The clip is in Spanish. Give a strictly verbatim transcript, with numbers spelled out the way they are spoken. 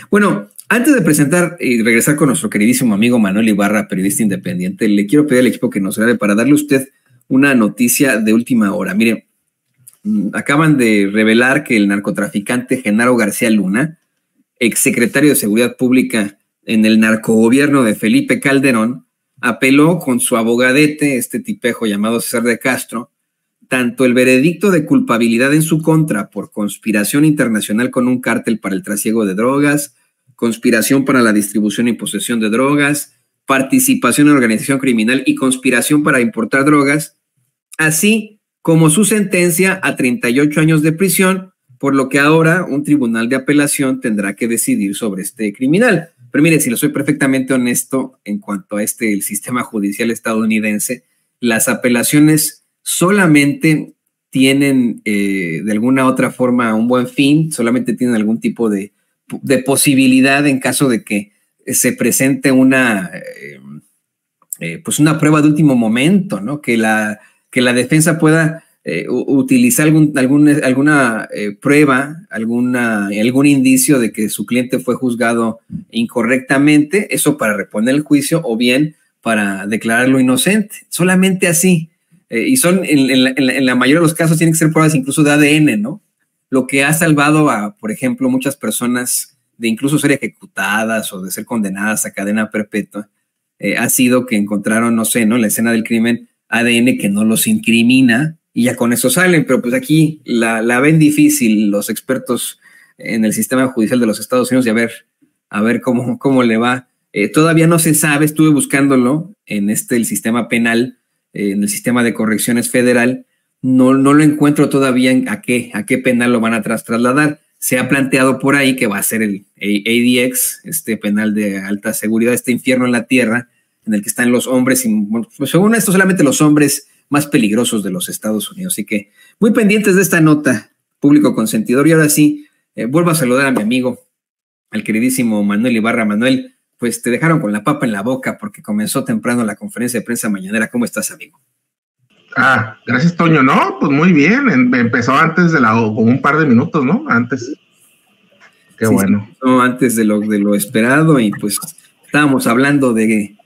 Bueno, antes de presentar y regresar con nuestro queridísimo amigo Manuel Ibarra, periodista independiente, le quiero pedir al equipo que nos grabe para darle a usted una noticia de última hora. Mire, acaban de revelar que el narcotraficante Genaro García Luna, exsecretario de Seguridad Pública en el narcogobierno de Felipe Calderón, apeló con su abogadete, este tipejo llamado César de Castro, tanto el veredicto de culpabilidad en su contra por conspiración internacional con un cártel para el trasiego de drogas, conspiración para la distribución y posesión de drogas, participación en organización criminal y conspiración para importar drogas, así como su sentencia a treinta y ocho años de prisión, por lo que ahora un tribunal de apelación tendrá que decidir sobre este criminal. Pero mire, si lo soy perfectamente honesto en cuanto a este, el sistema judicial estadounidense, las apelaciones solamente tienen eh, de alguna otra forma un buen fin, solamente tienen algún tipo de, de posibilidad en caso de que se presente una, eh, eh, pues una prueba de último momento, ¿no? Que la, que la defensa pueda eh, utilizar algún, algún, alguna eh, prueba, alguna, algún indicio de que su cliente fue juzgado incorrectamente, eso para reponer el juicio o bien para declararlo inocente. Solamente así. Eh, y son, en, en, la, en la mayoría de los casos, tienen que ser pruebas incluso de A D N, ¿no? Lo que ha salvado a, por ejemplo, muchas personas de incluso ser ejecutadas o de ser condenadas a cadena perpetua, eh, ha sido que encontraron, no sé, ¿no? En la escena del crimen, A D N que no los incrimina y ya con eso salen. Pero pues aquí la, la ven difícil los expertos en el sistema judicial de los Estados Unidos y a ver, a ver cómo, cómo le va. Eh, todavía no se sabe, estuve buscándolo en este, el sistema penal, en el sistema de correcciones federal, no, no lo encuentro todavía en a qué, a qué penal lo van a tras, trasladar. Se ha planteado por ahí que va a ser el A D X, este penal de alta seguridad, este infierno en la tierra, en el que están los hombres, y, bueno, pues según esto, solamente los hombres más peligrosos de los Estados Unidos. Así que muy pendientes de esta nota, público consentidor. Y ahora sí, eh, vuelvo a saludar a mi amigo, al queridísimo Manuel Ibarra. Manuel, pues te dejaron con la papa en la boca porque comenzó temprano la conferencia de prensa mañanera. ¿Cómo estás, amigo? Ah, gracias, Toño. No, pues muy bien. Empezó antes de la, como un par de minutos, ¿no? Antes. Qué sí, bueno. Sí, no, antes de lo, de lo esperado, y pues estábamos hablando de,